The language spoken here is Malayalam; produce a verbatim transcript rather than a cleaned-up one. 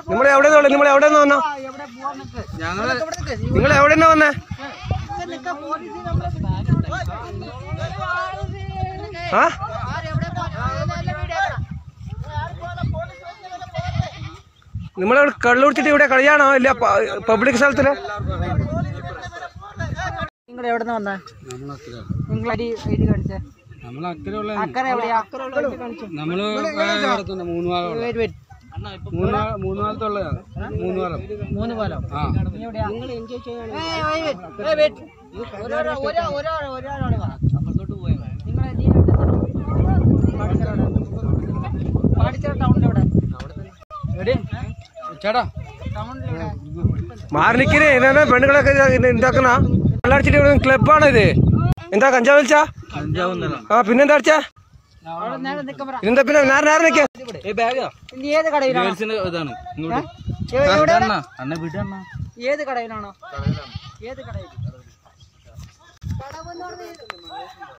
നിങ്ങൾ എവിടെ നിങ്ങൾ എവിടെ നിന്ന് വന്നോ? നിങ്ങൾ എവിടെ നിന്നാ വന്നേ? ആ നിങ്ങളവിടെ കള്ളുടിച്ചിട്ട് ഇവിടെ കളിയാണോ? ഇല്ല പബ്ലിക് സ്ഥലത്തില്. നിങ്ങൾ എവിടെ നിന്ന് വന്നേ? നിങ്ങൾ ഐ ഡി കാണിച്ചേ. അക്കരെ എവിടെയാ? നമ്മള് മൂന്ന് മൂന്ന് കാലത്തുള്ളതാണ്. മൂന്ന് കാലം മൂന്ന് പാലം. ചേട്ടാ മാറിനിക്കണേ എന്നാ പെണ്ണുങ്ങളൊക്കെ ഉണ്ടാക്കുന്ന കള്ളടിച്ചിട്ട് ഇവിടെ ക്ലബാണ് ഇത്. എന്താ കഞ്ചാവ് വലിച്ചാ? ആ പിന്നെന്താ അടിച്ചാ? ഇതെന്താ പിന്നെ നേരെ നേരെ നിൽക്കാ. ഏത് കടയിലാണ്? ഇതാണ് ഏത് കടയിലാണോ? ഏത് കടയിൽ?